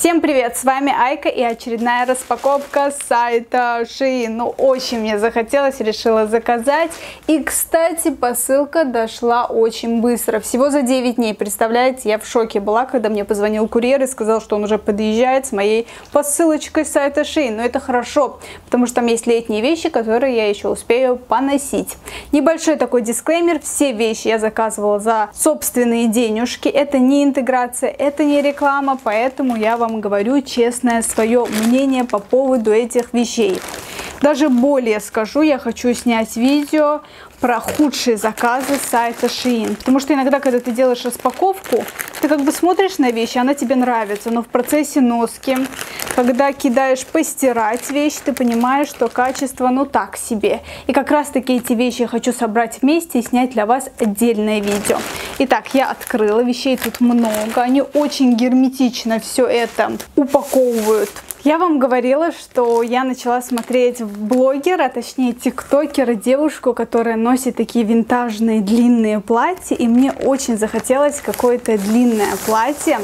Всем привет, с вами Айка и очередная распаковка с сайта Shein. Ну, очень мне захотелось, решила заказать. И, кстати, посылка дошла очень быстро, всего за 9 дней. Представляете, я в шоке была, когда мне позвонил курьер и сказал, что он уже подъезжает с моей посылочкой с сайта Shein. Но это хорошо, потому что там есть летние вещи, которые я еще успею поносить. Небольшой такой дисклеймер, все вещи я заказывала за собственные денежки. Это не интеграция, это не реклама, поэтому я вам говорю честное свое мнение по поводу этих вещей. Даже более скажу, я хочу снять видео про худшие заказы с сайта Shein. Потому что иногда, когда ты делаешь распаковку, ты как бы смотришь на вещь, она тебе нравится, но в процессе носки, когда кидаешь постирать вещь, ты понимаешь, что качество ну так себе. И как раз таки эти вещи я хочу собрать вместе и снять для вас отдельное видео. Итак, я открыла, вещей тут много, они очень герметично все это упаковывают. Я вам говорила, что я начала смотреть блогера, точнее тиктокера, девушку, которая носит такие винтажные длинные платья, и мне очень захотелось какое-то длинное платье.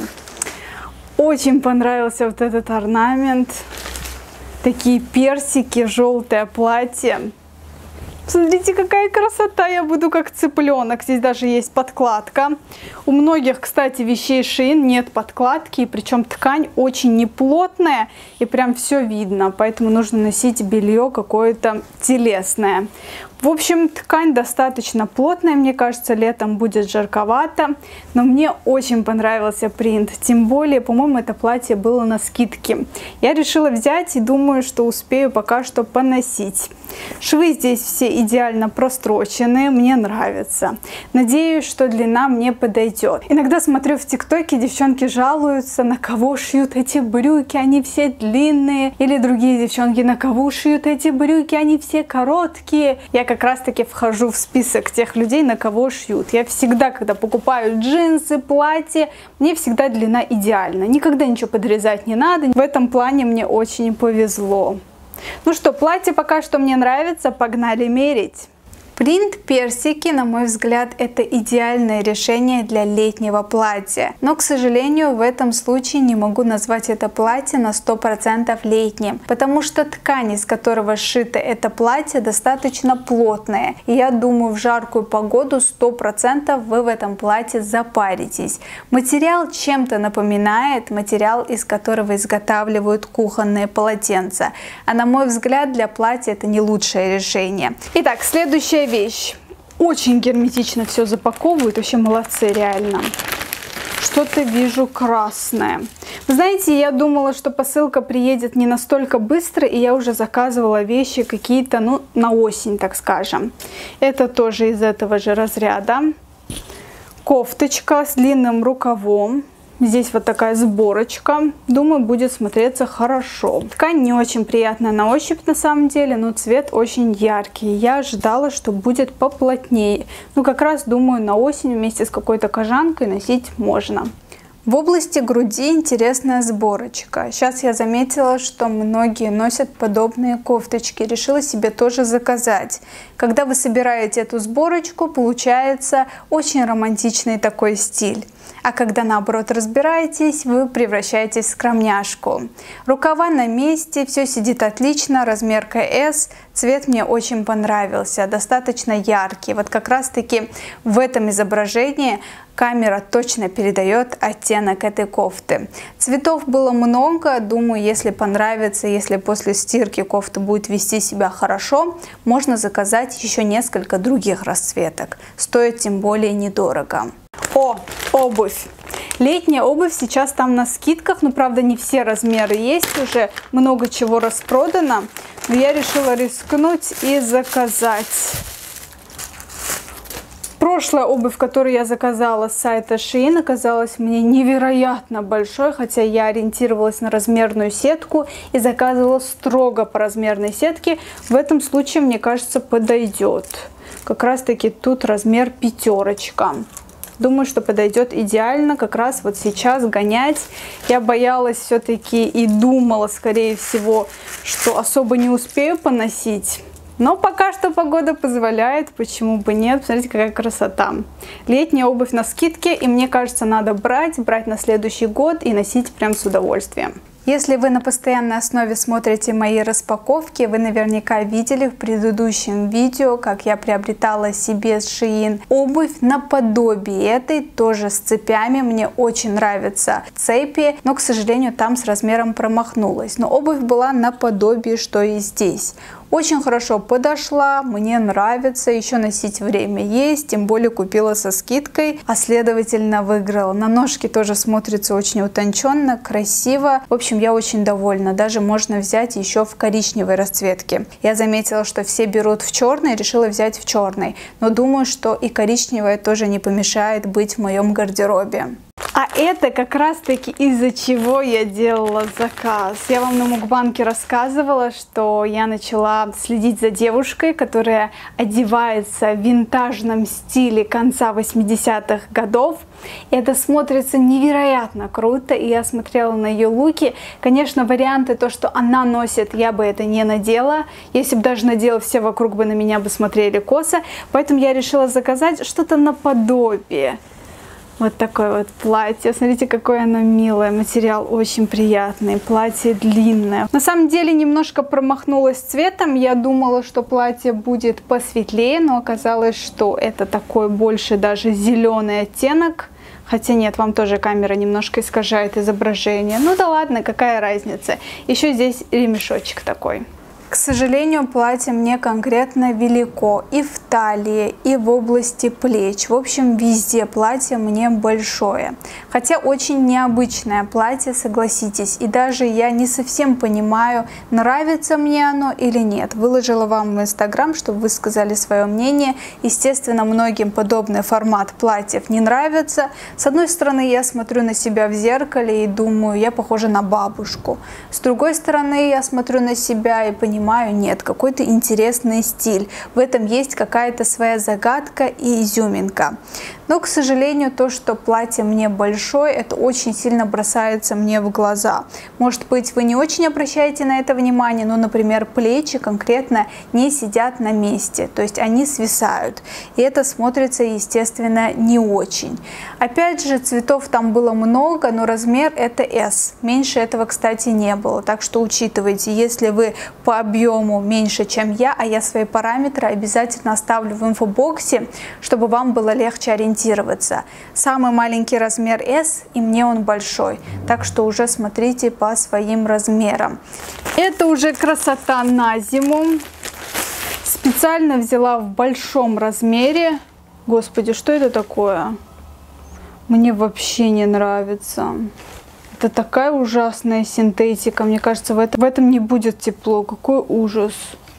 Очень понравился вот этот орнамент, такие персики, желтое платье. Смотрите, какая красота, я буду как цыпленок. Здесь даже есть подкладка. У многих, кстати, вещей Shein нет подкладки, причем ткань очень неплотная и прям все видно, поэтому нужно носить белье какое-то телесное. В общем, ткань достаточно плотная, мне кажется, летом будет жарковато, но мне очень понравился принт, тем более, по-моему, это платье было на скидке. Я решила взять и думаю, что успею пока что поносить. Швы здесь все идеально простроченные, мне нравится. Надеюсь, что длина мне подойдет. Иногда смотрю в ТикТоке, девчонки жалуются, на кого шьют эти брюки, они все длинные. Или другие девчонки, на кого шьют эти брюки, они все короткие. Я как раз таки вхожу в список тех людей, на кого шьют. Я всегда, когда покупаю джинсы, платья, мне всегда длина идеальна. Никогда ничего подрезать не надо. В этом плане мне очень повезло. Ну что, платье пока что мне нравится, погнали мерить. Принт персики, на мой взгляд, это идеальное решение для летнего платья. Но, к сожалению, в этом случае не могу назвать это платье на 100% летним, потому что ткань, из которого сшито это платье, достаточно плотная. И я думаю, в жаркую погоду 100% вы в этом платье запаритесь. Материал чем-то напоминает материал, из которого изготавливают кухонные полотенца. А на мой взгляд, для платья это не лучшее решение. Итак, следующая вещь. Очень герметично все запаковывают, вообще молодцы, реально. Что-то вижу красное. Вы знаете, я думала, что посылка приедет не настолько быстро, и я уже заказывала вещи какие-то, ну, на осень, так скажем. Это тоже из этого же разряда. Кофточка с длинным рукавом. Здесь вот такая сборочка. Думаю, будет смотреться хорошо. Ткань не очень приятная на ощупь на самом деле, но цвет очень яркий. Я ожидала, что будет поплотнее. Ну, как раз, думаю, на осень вместе с какой-то кожанкой носить можно. В области груди интересная сборочка. Сейчас я заметила, что многие носят подобные кофточки. Решила себе тоже заказать. Когда вы собираете эту сборочку, получается очень романтичный такой стиль. А когда наоборот разбираетесь, вы превращаетесь в скромняшку. Рукава на месте, все сидит отлично, размерка S. Цвет мне очень понравился, достаточно яркий. Вот как раз таки в этом изображении камера точно передает оттенок этой кофты. Цветов было много, думаю, если понравится, если после стирки кофта будет вести себя хорошо, можно заказать еще несколько других расцветок. Стоит тем более недорого. О, обувь. Летняя обувь сейчас там на скидках, но правда не все размеры есть, уже много чего распродано. Но я решила рискнуть и заказать. Прошлая обувь, которую я заказала с сайта Shein, оказалась мне невероятно большой, хотя я ориентировалась на размерную сетку и заказывала строго по размерной сетке. В этом случае, мне кажется, подойдет. Как раз таки тут размер 5. Думаю, что подойдет идеально как раз вот сейчас гонять. Я боялась все-таки и думала, скорее всего, что особо не успею поносить. Но пока что погода позволяет, почему бы нет. Посмотрите, какая красота. Летняя обувь на скидке, и мне кажется, надо брать на следующий год и носить прям с удовольствием. Если вы на постоянной основе смотрите мои распаковки, вы наверняка видели в предыдущем видео, как я приобретала себе с Shein обувь наподобие этой, тоже с цепями. Мне очень нравятся цепи, но, к сожалению, там с размером промахнулась. Но обувь была наподобие, что и здесь. Очень хорошо подошла, мне нравится, еще носить время есть, тем более купила со скидкой, а следовательно выиграла. На ножке тоже смотрится очень утонченно, красиво. В общем, я очень довольна, даже можно взять еще в коричневой расцветке. Я заметила, что все берут в черный, решила взять в черный, но думаю, что и коричневая тоже не помешает быть в моем гардеробе. А это как раз таки из-за чего я делала заказ. Я вам на мукбанке рассказывала, что я начала следить за девушкой, которая одевается в винтажном стиле конца 80-х годов. И это смотрится невероятно круто, и я смотрела на ее луки. Конечно, варианты, то, что она носит, я бы это не надела. Если бы даже надела, все вокруг бы на меня бы смотрели косо. Поэтому я решила заказать что-то наподобие. Вот такое вот платье. Смотрите, какое оно милое. Материал очень приятный. Платье длинное. На самом деле немножко промахнулась цветом. Я думала, что платье будет посветлее, но оказалось, что это такой больше даже зеленый оттенок. Хотя нет, вам тоже камера немножко искажает изображение. Ну да ладно, какая разница. Еще здесь ремешочек такой. К сожалению, платье мне конкретно велико и в талии, и в области плеч. В общем, везде платье мне большое. Хотя очень необычное платье, согласитесь. И даже я не совсем понимаю, нравится мне оно или нет. Выложила вам в Instagram, чтобы вы сказали свое мнение. Естественно, многим подобный формат платьев не нравится. С одной стороны, я смотрю на себя в зеркале и думаю, я похожа на бабушку. С другой стороны, я смотрю на себя и понимаю, нет, какой-то интересный стиль. В этом есть какая-то своя загадка и изюминка. Но, к сожалению, то, что платье мне большое, это очень сильно бросается мне в глаза. Может быть, вы не очень обращаете на это внимание, но, например, плечи конкретно не сидят на месте, то есть они свисают. И это смотрится, естественно, не очень. Опять же, цветов там было много, но размер это S. Меньше этого, кстати, не было. Так что учитывайте, если вы по объему меньше, чем я, а я свои параметры обязательно оставлю в инфобоксе, чтобы вам было легче ориентироваться. Самый маленький размер S, и мне он большой. Так что уже смотрите по своим размерам. Это уже красота на зиму. Специально взяла в большом размере. Господи, что это такое? Мне вообще не нравится. Это такая ужасная синтетика. Мне кажется, в этом не будет тепло. Какой ужас.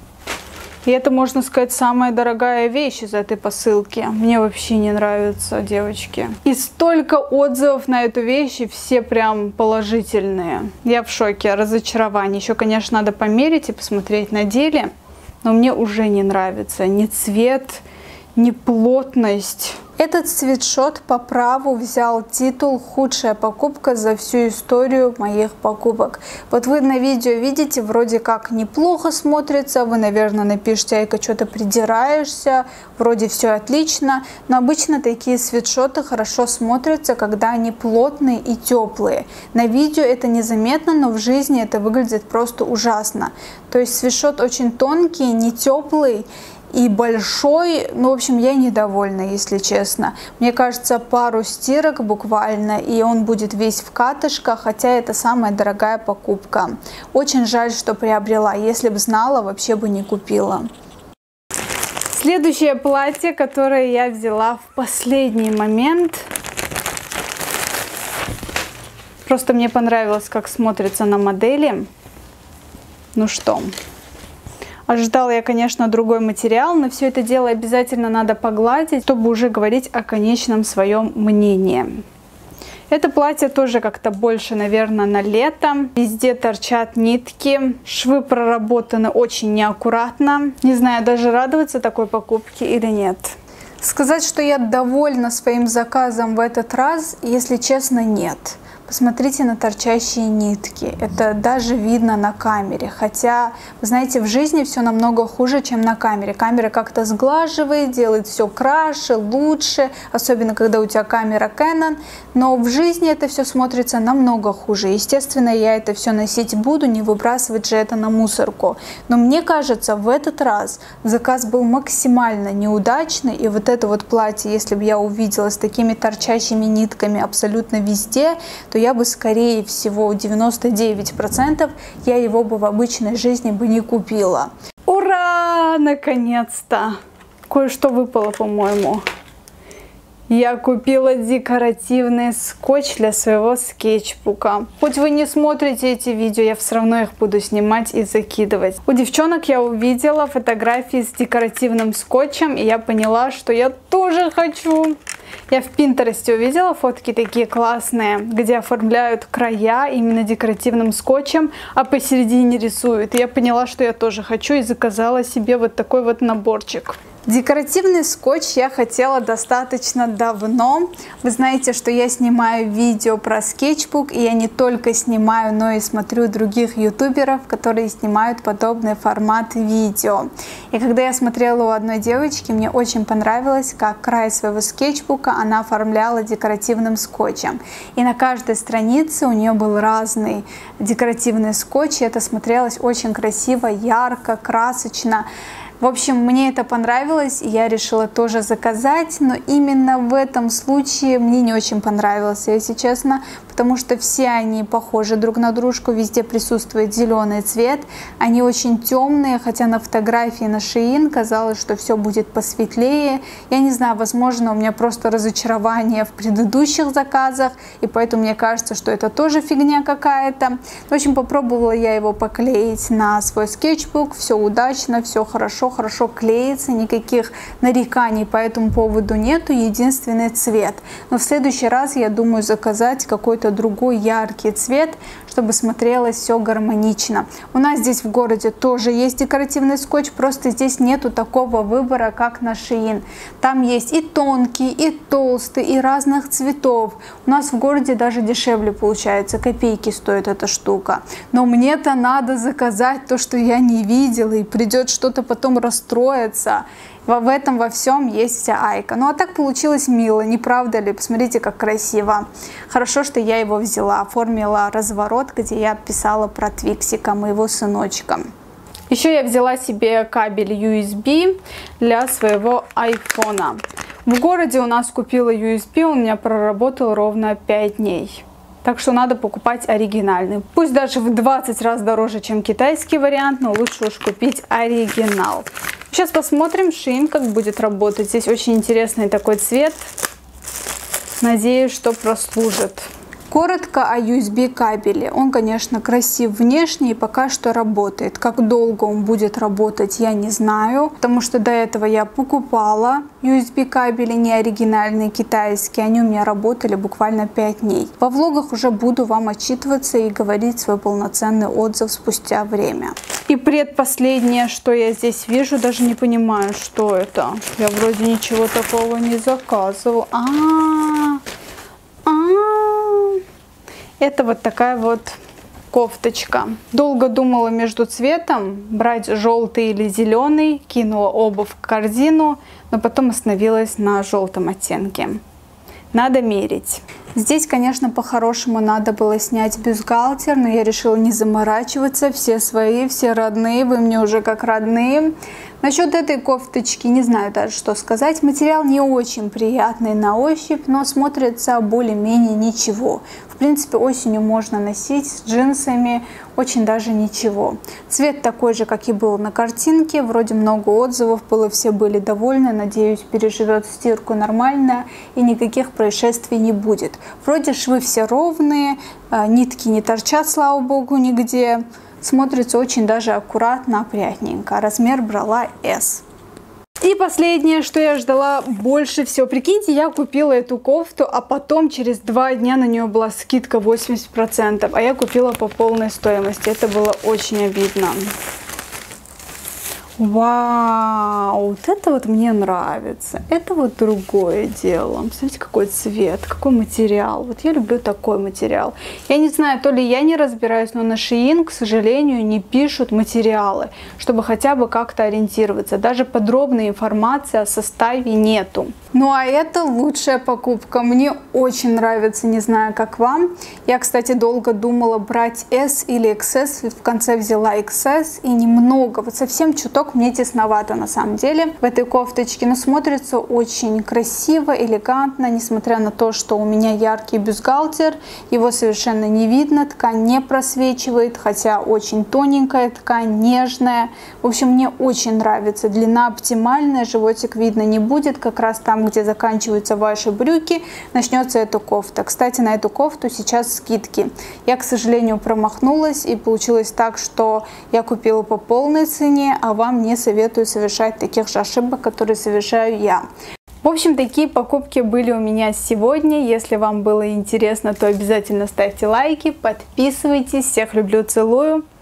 И это, можно сказать, самая дорогая вещь из этой посылки. Мне вообще не нравится, девочки. И столько отзывов на эту вещь, и все прям положительные. Я в шоке, разочарование. Еще, конечно, надо померить и посмотреть на деле. Но мне уже не нравится ни цвет, ни плотность. Этот свитшот по праву взял титул «Худшая покупка за всю историю моих покупок». Вот вы на видео видите, вроде как неплохо смотрится, вы, наверное, напишите, Айка, что-то придираешься, вроде все отлично, но обычно такие свитшоты хорошо смотрятся, когда они плотные и теплые. На видео это незаметно, но в жизни это выглядит просто ужасно. То есть свитшот очень тонкий, не теплый и большой. Ну, в общем, я недовольна, если честно. Мне кажется, пару стирок буквально, и он будет весь в катышках, хотя это самая дорогая покупка. Очень жаль, что приобрела. Если бы знала, вообще бы не купила. Следующее платье, которое я взяла в последний момент. Просто мне понравилось, как смотрится на модели. Ну что... Ожидала я, конечно, другой материал, но все это дело обязательно надо погладить, чтобы уже говорить о конечном своем мнении. Это платье тоже как-то больше, наверное, на лето. Везде торчат нитки, швы проработаны очень неаккуратно. Не знаю, даже радоваться такой покупке или нет. Сказать, что я довольна своим заказом в этот раз, если честно, нет. Посмотрите на торчащие нитки. Это даже видно на камере. Хотя, вы знаете, в жизни все намного хуже, чем на камере. Камера как-то сглаживает, делает все краше, лучше. Особенно, когда у тебя камера Canon. Но в жизни это все смотрится намного хуже. Естественно, я это все носить буду, не выбрасывать же это на мусорку. Но мне кажется, в этот раз заказ был максимально неудачный. И вот это вот платье, если бы я увидела с такими торчащими нитками абсолютно везде, то я бы, скорее всего, 99% я его бы в обычной жизни бы не купила. Ура! Наконец-то! Кое-что выпало, по-моему. Я купила декоративный скотч для своего скетчбука. Хоть вы не смотрите эти видео, я все равно их буду снимать и закидывать. У девчонок я увидела фотографии с декоративным скотчем, и я поняла, что я тоже хочу. Я в Пинтересте увидела фотки такие классные, где оформляют края именно декоративным скотчем, а посередине рисуют. И я поняла, что я тоже хочу, и заказала себе вот такой вот наборчик. Декоративный скотч я хотела достаточно давно. Вы знаете, что я снимаю видео про скетчбук, и я не только снимаю, но и смотрю других ютуберов, которые снимают подобный формат видео. И когда я смотрела у одной девочки, мне очень понравилось, как край своего скетчбука она оформляла декоративным скотчем. И на каждой странице у нее был разный декоративный скотч, и это смотрелось очень красиво, ярко, красочно. В общем, мне это понравилось, и я решила тоже заказать, но именно в этом случае мне не очень понравилось, если честно, потому что все они похожи друг на дружку, везде присутствует зеленый цвет, они очень темные, хотя на фотографии на Shein казалось, что все будет посветлее. Я не знаю, возможно, у меня просто разочарование в предыдущих заказах, и поэтому мне кажется, что это тоже фигня какая-то. В общем, попробовала я его поклеить на свой скетчбук, все удачно, все хорошо клеится, никаких нареканий по этому поводу нету, единственный цвет. Но в следующий раз я думаю заказать какой-то другой яркий цвет, чтобы смотрелось все гармонично. У нас здесь в городе тоже есть декоративный скотч, просто здесь нету такого выбора, как на Shein. Там есть и тонкий, и толстый, и разных цветов. У нас в городе даже дешевле получается, копейки стоит эта штука. Но мне-то надо заказать то, что я не видела, и придет что-то потом расстроиться. В этом во всем есть вся Айка. Ну а так получилось мило, не правда ли? Посмотрите, как красиво. Хорошо, что я его взяла, оформила разворот, где я писала про Твиксика, моего сыночка. Еще я взяла себе кабель USB для своего айфона. В городе у нас купила USB, он у меня проработал ровно 5 дней. Так что надо покупать оригинальный. Пусть даже в 20 раз дороже, чем китайский вариант, но лучше уж купить оригинал. Сейчас посмотрим Shein, как будет работать. Здесь очень интересный такой цвет. Надеюсь, что прослужит. Коротко о USB кабеле. Он, конечно, красив внешне и пока что работает. Как долго он будет работать, я не знаю, потому что до этого я покупала USB кабели, не оригинальные китайские. Они у меня работали буквально 5 дней. Во влогах уже буду вам отчитываться и говорить свой полноценный отзыв спустя время. И предпоследнее, что я здесь вижу, даже не понимаю, что это. Я вроде ничего такого не заказывала. Это вот такая вот кофточка. Долго думала между цветом, брать желтый или зеленый, кинула оба в корзину, но потом остановилась на желтом оттенке. Надо мерить. Здесь, конечно, по-хорошему надо было снять бюстгальтер, но я решила не заморачиваться. Все свои, все родные, вы мне уже как родные. Насчет этой кофточки не знаю даже, что сказать. Материал не очень приятный на ощупь, но смотрится более-менее ничего. В принципе, осенью можно носить с джинсами, очень даже ничего. Цвет такой же, как и был на картинке. Вроде много отзывов было, все были довольны. Надеюсь, переживет стирку нормально и никаких происшествий не будет. Вроде швы все ровные, нитки не торчат, слава богу, нигде. Смотрится очень даже аккуратно, опрятненько. Размер брала S. И последнее, что я ждала больше всего. Прикиньте, я купила эту кофту, а потом через 2 дня на нее была скидка 80%. А я купила по полной стоимости. Это было очень обидно. Вау, вот это вот мне нравится. Это вот другое дело. Смотрите, какой цвет, какой материал. Вот я люблю такой материал. Я не знаю, то ли я не разбираюсь, но на Shein, к сожалению, не пишут материалы, чтобы хотя бы как-то ориентироваться. Даже подробной информации о составе нету. Ну а это лучшая покупка. Мне очень нравится, не знаю, как вам. Я, кстати, долго думала, брать S или XS. В конце взяла XS и немного, вот совсем чуток мне тесновато на самом деле в этой кофточке. Но смотрится очень красиво, элегантно, несмотря на то, что у меня яркий бюстгальтер. Его совершенно не видно, ткань не просвечивает, хотя очень тоненькая ткань, нежная. В общем, мне очень нравится. Длина оптимальная, животик видно не будет, как раз там, где заканчиваются ваши брюки, начнется эта кофта. Кстати, на эту кофту сейчас скидки. Я, к сожалению, промахнулась, и получилось так, что я купила по полной цене, а вам не советую совершать таких же ошибок, которые совершаю я. В общем, такие покупки были у меня сегодня. Если вам было интересно, то обязательно ставьте лайки, подписывайтесь. Всех люблю, целую.